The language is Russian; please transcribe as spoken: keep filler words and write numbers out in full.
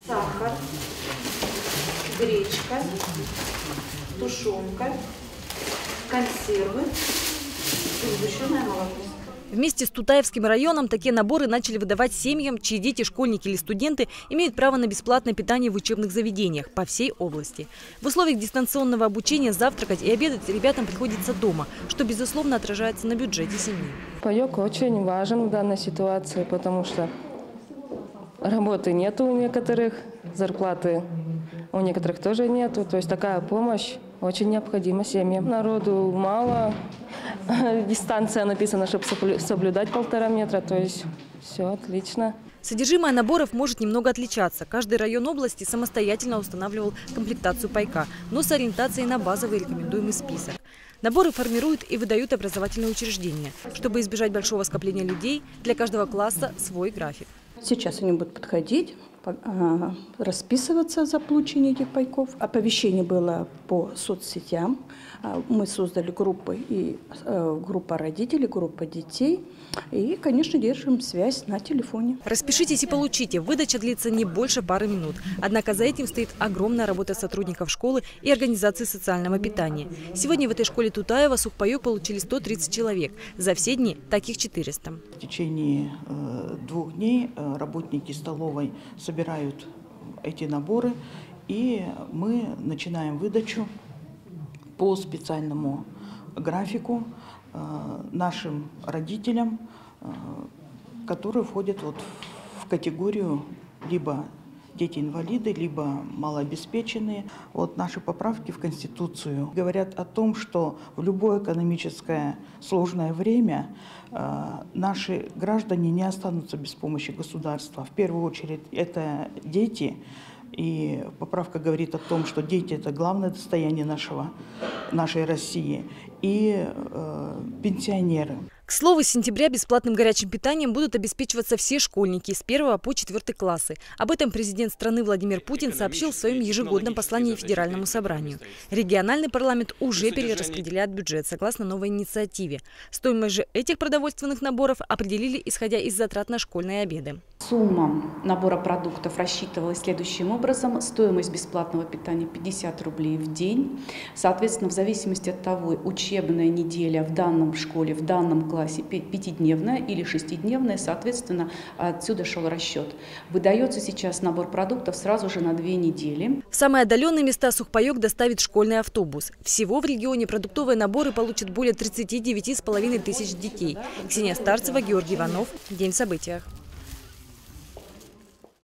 сахар, гречка, тушенка, консервы и сгущенное молоко. Вместе с Тутаевским районом такие наборы начали выдавать семьям, чьи дети, школьники или студенты имеют право на бесплатное питание в учебных заведениях по всей области. В условиях дистанционного обучения завтракать и обедать ребятам приходится дома, что, безусловно, отражается на бюджете семьи. Паёк очень важен в данной ситуации, потому что работы нету у некоторых, зарплаты у некоторых тоже нету. То есть такая помощь очень необходима семьям. Народу мало, дистанция написана, чтобы соблюдать полтора метра, то есть все отлично. Содержимое наборов может немного отличаться. Каждый район области самостоятельно устанавливал комплектацию пайка, но с ориентацией на базовый рекомендуемый список. Наборы формируют и выдают образовательные учреждения. Чтобы избежать большого скопления людей, для каждого класса свой график. Сейчас они будут подходить, расписываться за получение этих пайков. Оповещение было по соцсетям. Мы создали группы, и группа родителей, группа детей. И, конечно, держим связь на телефоне. Распишитесь и получите. Выдача длится не больше пары минут. Однако за этим стоит огромная работа сотрудников школы и организации социального питания. Сегодня в этой школе Тутаева сухпайок получили сто тридцать человек. За все дни таких четыреста. В течение э, двух дней э, работники столовой собирают эти наборы, и мы начинаем выдачу по специальному графику э, нашим родителям, э, которые входят вот в категорию либо дети-инвалиды, либо малообеспеченные. Вот наши поправки в Конституцию говорят о том, что в любое экономическое сложное время э, наши граждане не останутся без помощи государства. В первую очередь это дети. И поправка говорит о том, что дети – это главное достояние нашего, нашей России, и э, пенсионеры. К слову, с сентября бесплатным горячим питанием будут обеспечиваться все школьники с первого по четвёртый классы. Об этом президент страны Владимир Путин сообщил в своем ежегодном послании Федеральному собранию. Региональный парламент уже перераспределяет бюджет согласно новой инициативе. Стоимость же этих продовольственных наборов определили, исходя из затрат на школьные обеды. Сумма набора продуктов рассчитывалась следующим образом. Стоимость бесплатного питания пятьдесят рублей в день. Соответственно, в зависимости от того, учебная неделя в данном школе, в данном классе пятидневная или шестидневная, соответственно, отсюда шел расчет. Выдается сейчас набор продуктов сразу же на две недели. В самые отдаленные места сухпайок доставит школьный автобус. Всего в регионе продуктовые наборы получат более тридцати девяти с половиной тысяч детей. Ксения Старцева, Георгий Иванов. День в событиях.